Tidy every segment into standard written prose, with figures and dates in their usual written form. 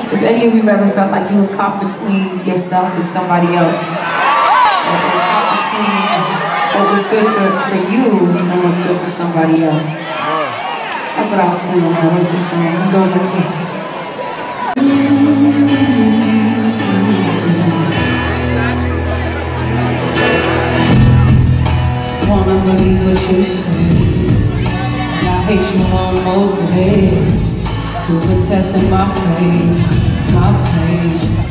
if any of you ever felt like you were caught between yourself and somebody else, or caught between what was good for you and what's good for somebody else. That's what I was feeling when I wrote this song. It goes like this. Wanna believe what you say, and I hate you almost the best. You've been testing my faith, my patience,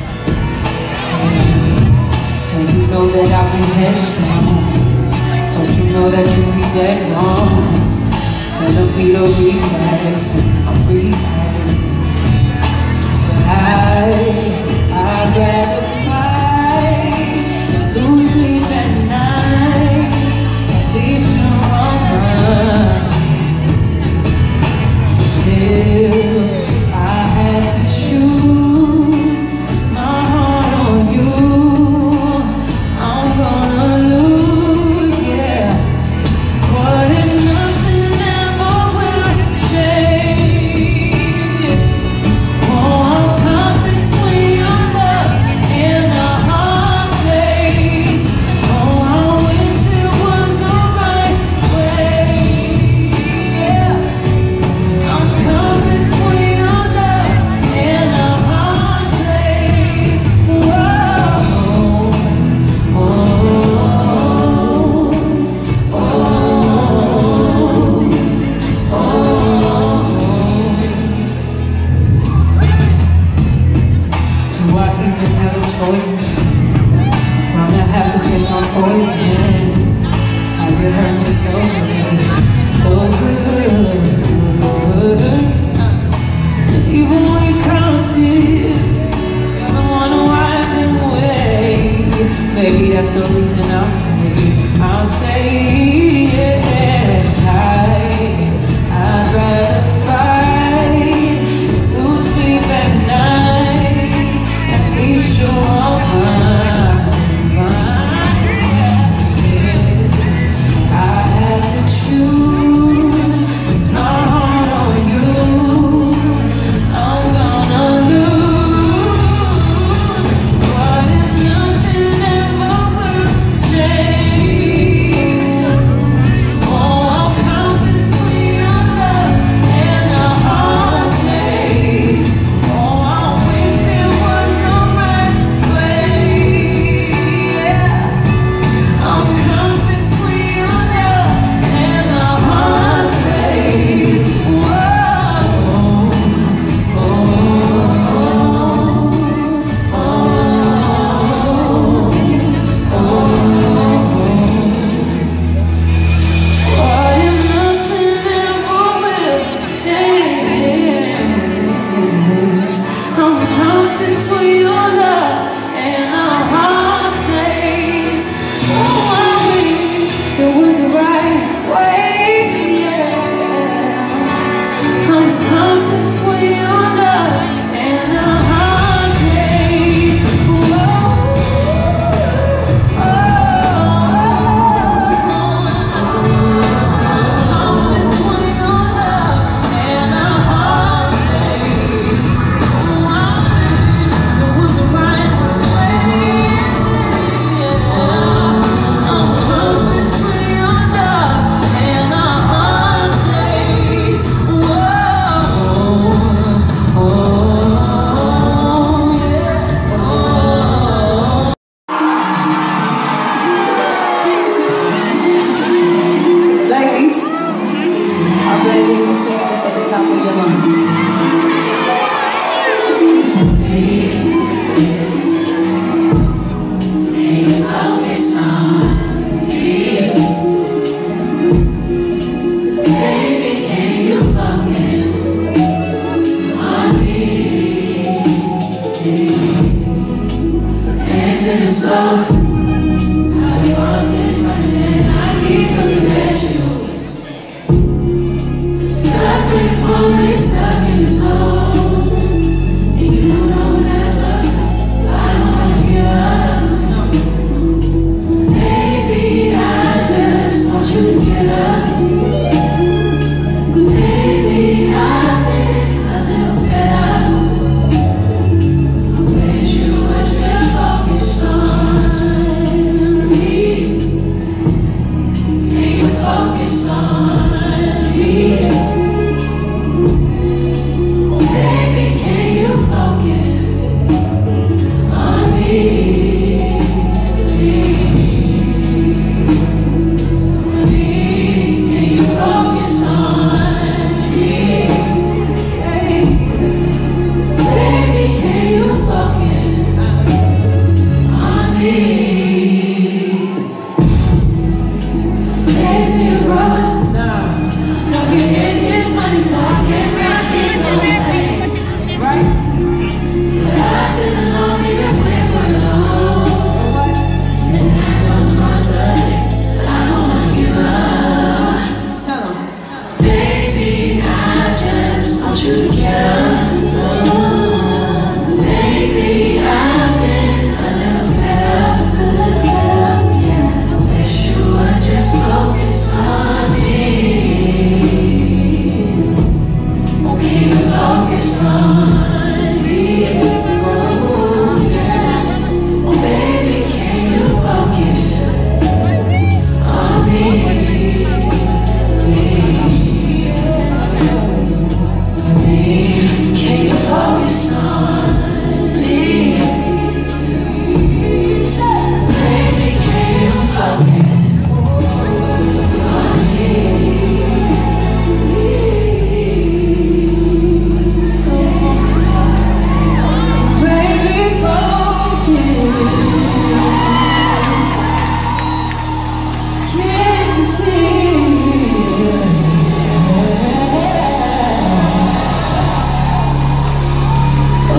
and you know that I've been headstrong. Don't you know that you'd be dead wrong, telling me to relax when I'm reacting. But I'd rather fight than lose sleep at night. At least you're alright. If I had to choose my heart or you, I'm gonna lose, yeah. What if nothing ever will change it? Oh, I'm caught between your love and a hard place. Oh, I wish there was a right way, yeah. I'm caught between your love and a hard place. Do I even have a choice? Gonna have to pick my poison. I will hurt me so good. Even when you crossed it, you're the one who wiped them away. Maybe that's the reason I'll stay, yeah. I'd rather fight than lose sleep at night. At least you're alright. If I had to choose my heart or you, I'm gonna lose. What if nothing ever will change? Oh, I'm caught between your love and a hard place. Oh, I wish there was a right way, yeah. I'm caught between your love and a hard place. What if nothing ever will change? I'm caught between your love and a hard place. Oh, I wish there was a right way, yeah. I'm caught between your love and a hard place. Ladies, I'm gonna hear you singing this at the top of your lungs. Can you focus on me? Baby, can you focus on me? Hands in the soul, how the faucet's running and I keep looking at you. Stuck with fully stuck in your soul. And you don't ever, I don't wanna give up. Baby, I just want you to get up. 'Cause lately I've been a little fed up.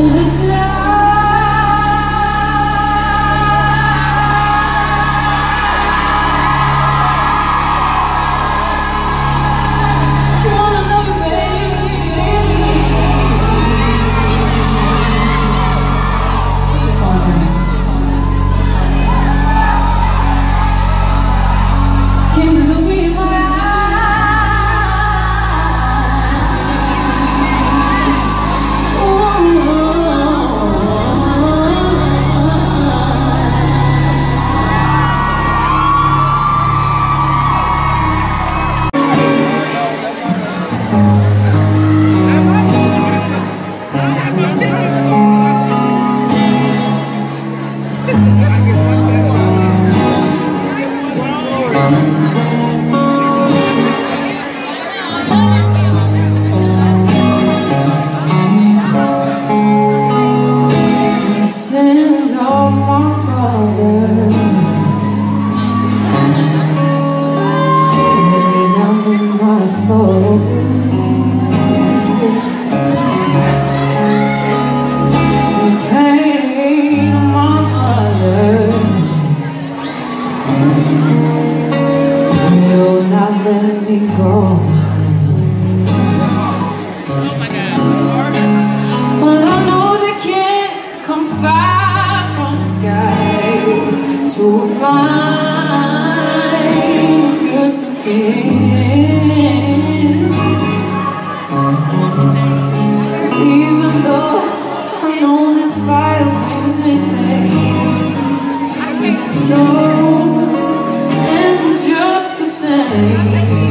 Even though I know this fire brings me pain, even so, and just the same,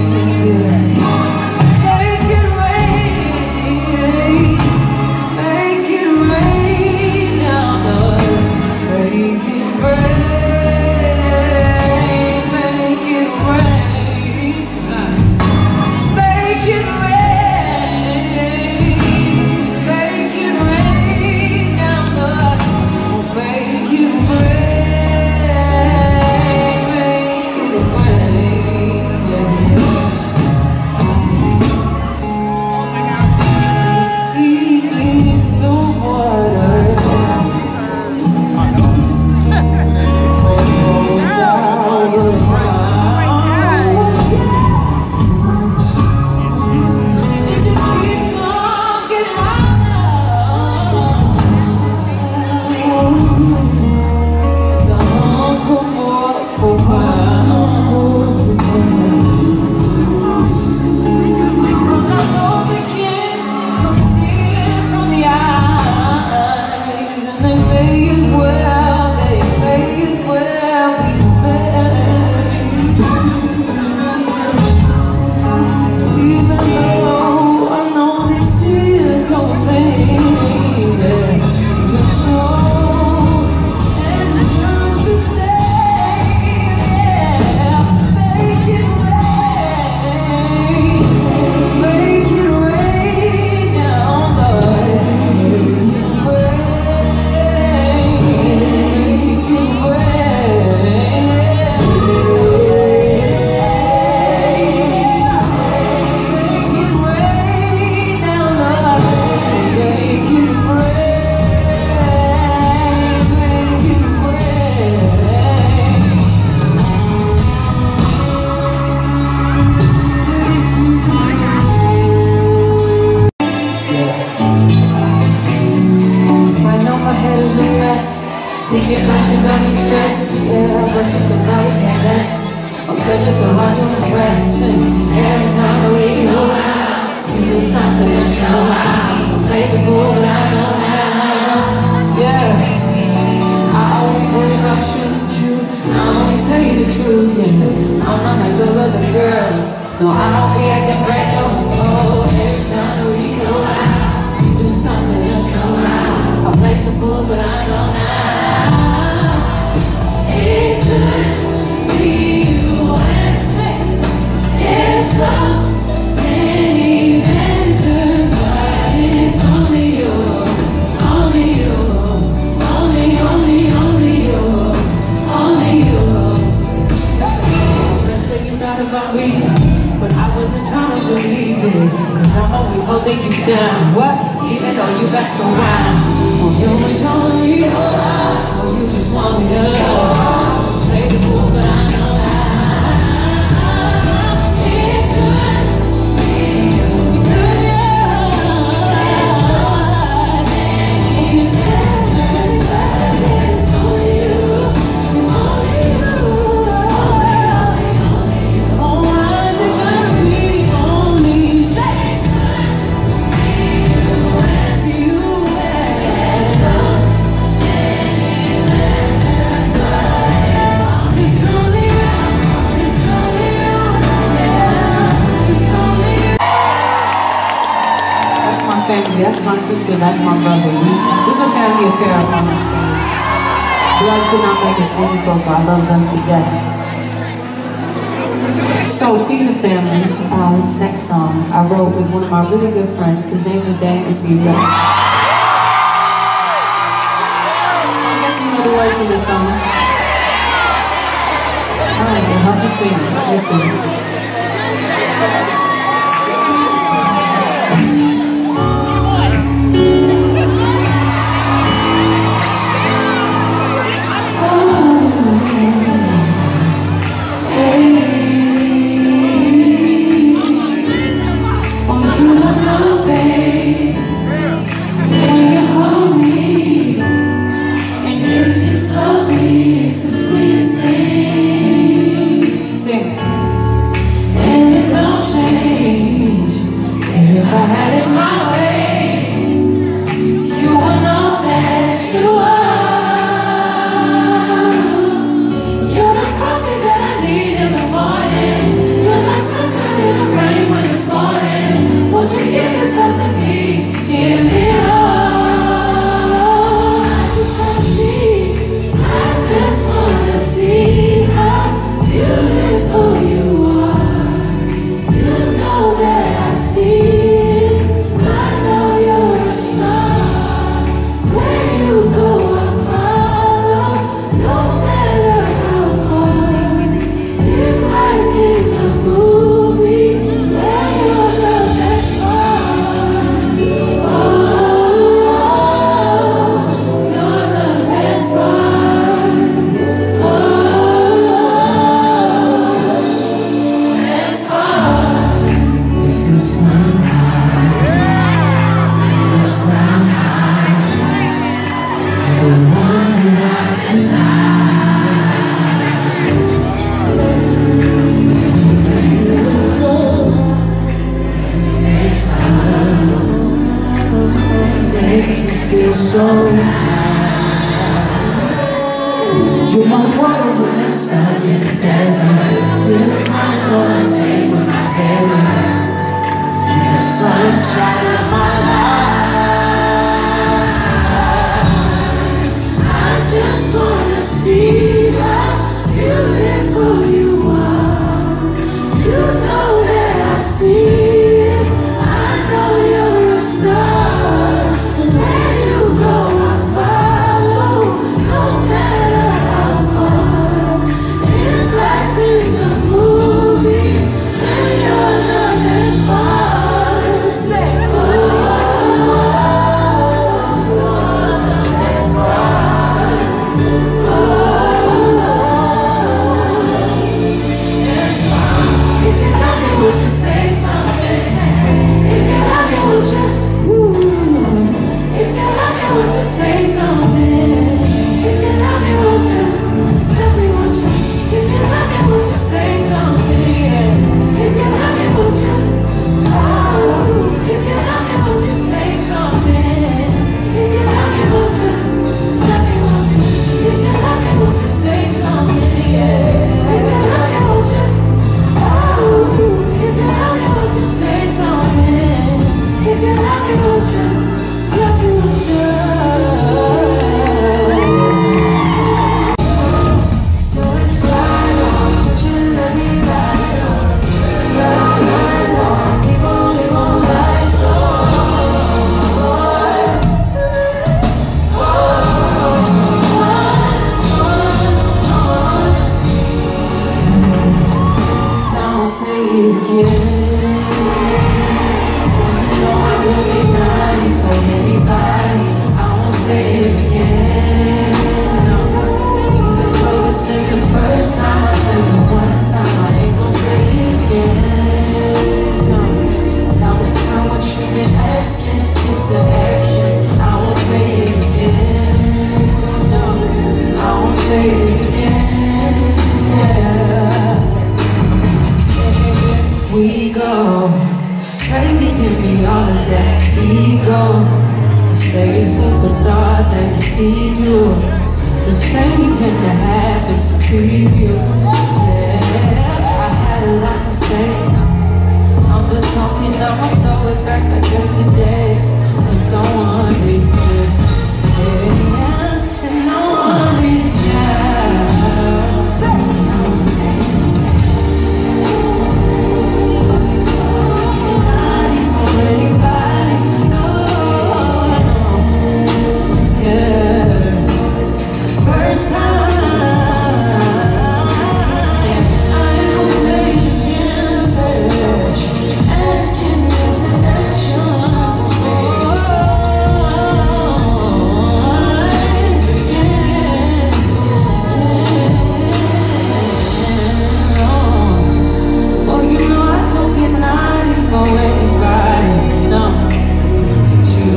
make it rain down, Lord, make it rain, make it rain, make it rain. Thinking about you got me stressed, yeah, but you can buy it, can't less. I'm good, just so hard to impress. And every time that we go out, you do something to show out. I played the fool, but I know now. Yeah, I always worry about you. I only tell you the truth, yeah. I'm not like those other girls. No, I don't be acting brand new. Oh, every time that we go out, you do something to show out. I played the fool, but I know now. It could be you and say it's love, and even turn but it's only you, only you, only you, only you. Just say you're not about me, but I wasn't trying to believe. Oh, you always show me, oh, you just want me to play the fool, but I know it could be you. Family, that's my sister, that's my brother. This is a family affair up on the stage. Blood could not make us any closer. I love them to death. So, speaking of family, this next song I wrote with one of my really good friends. His name is Daniel Caesar. So I'm guessing you know the words of this song. Alright, well, help me sing it. Let's do it. You're my water when I'm stuck in the desert. You're the time when I take when my head is. You're the sunshine of my life. I just wanna see how beautiful you are. You know that I see it. I know you're a star. Where you go, I follow. No matter how far. If life is a movie, then you're the best part. Say, oh. food for thought, let me feed you. This ain't even the half, it's a preview. Yeah, I had a lot to say. I'm done talking, now I'll throw it back like yesterday. 'Cause I want it, yeah, and I want it now. Not even anybody, no, yeah. First time, I ain't gon' say it again, asking into actions. Well, you know I don't get naughty for anybody, no. You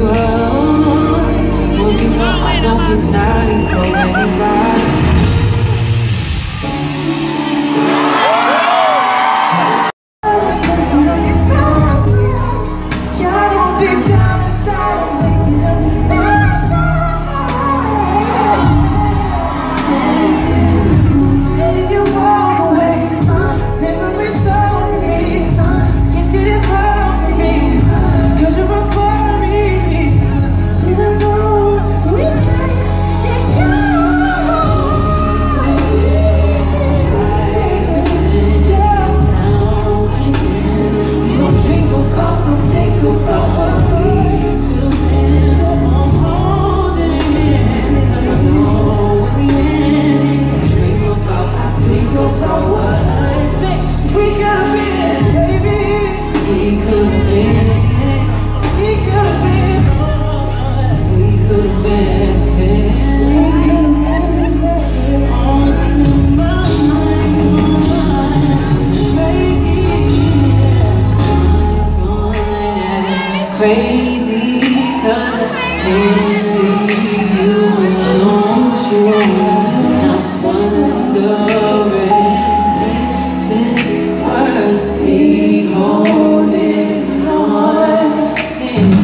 well, you know I don't get naughty for anybody. Crazy, 'cause I can't leave you alone. I'm wondering if it's worth me holding on. Crazy,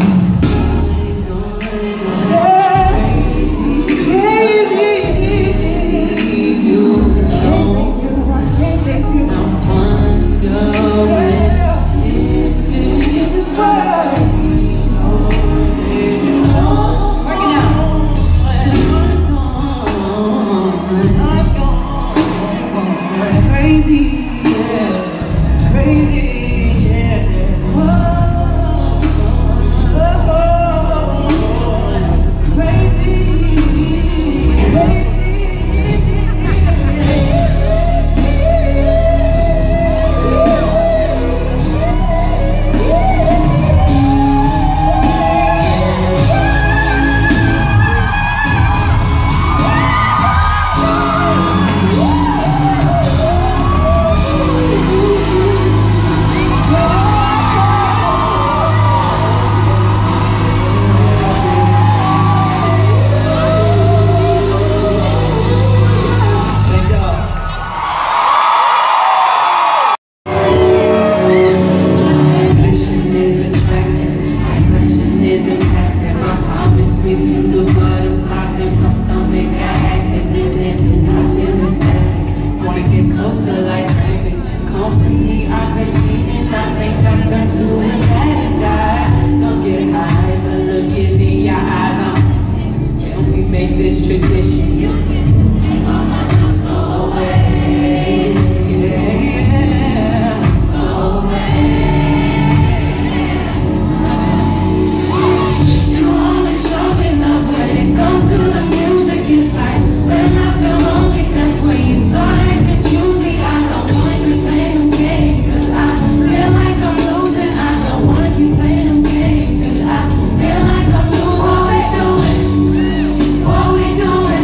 leave you alone. I'm wondering if it's worth me. Crazy, yeah. Crazy, yeah. Crazy, this tradition. What we doing?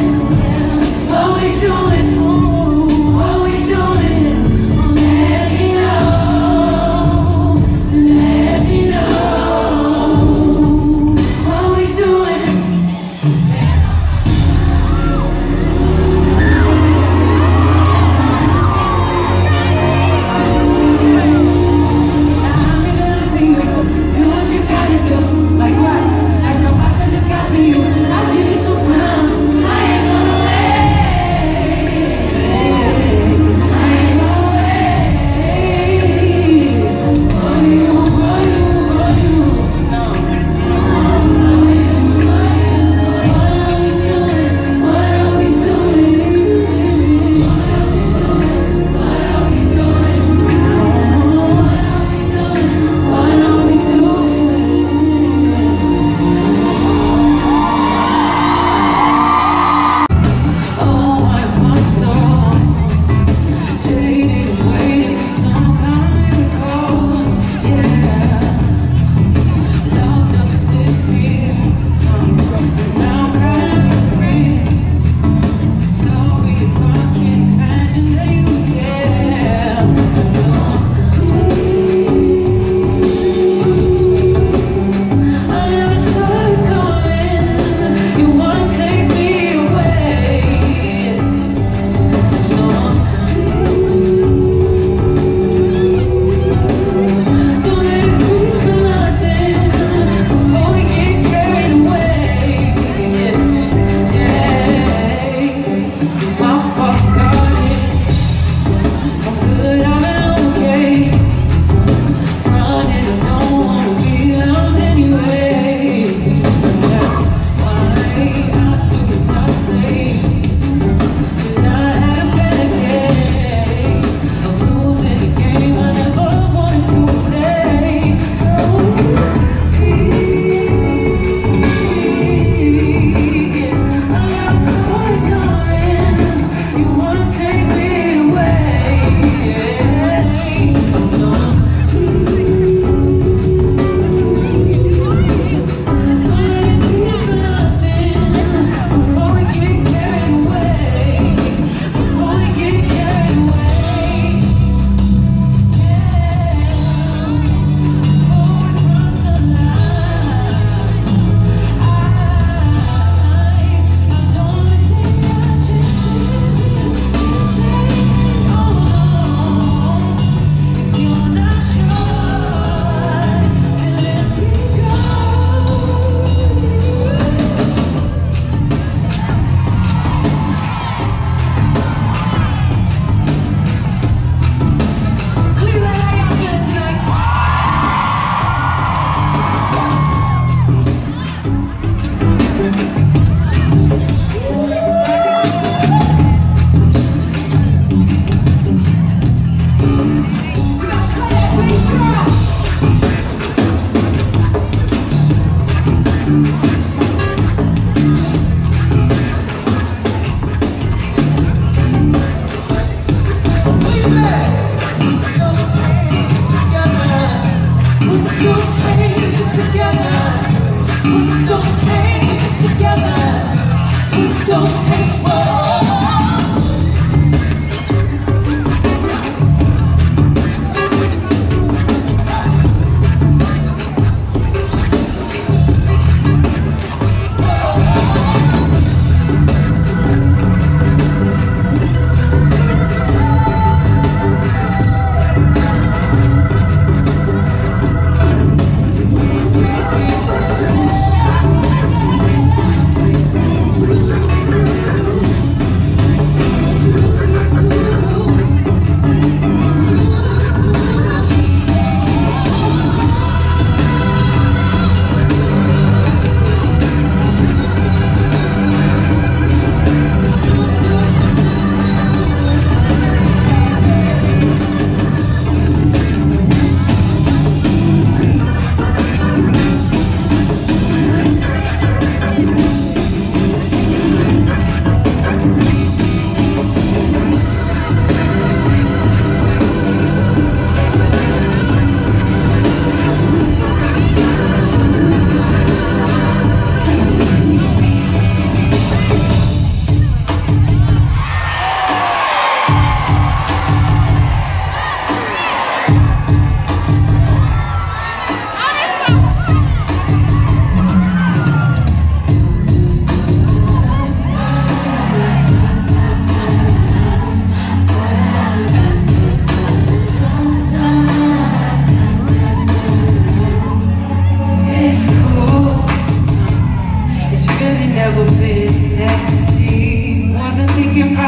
really never been that deep. Wasn't thinking about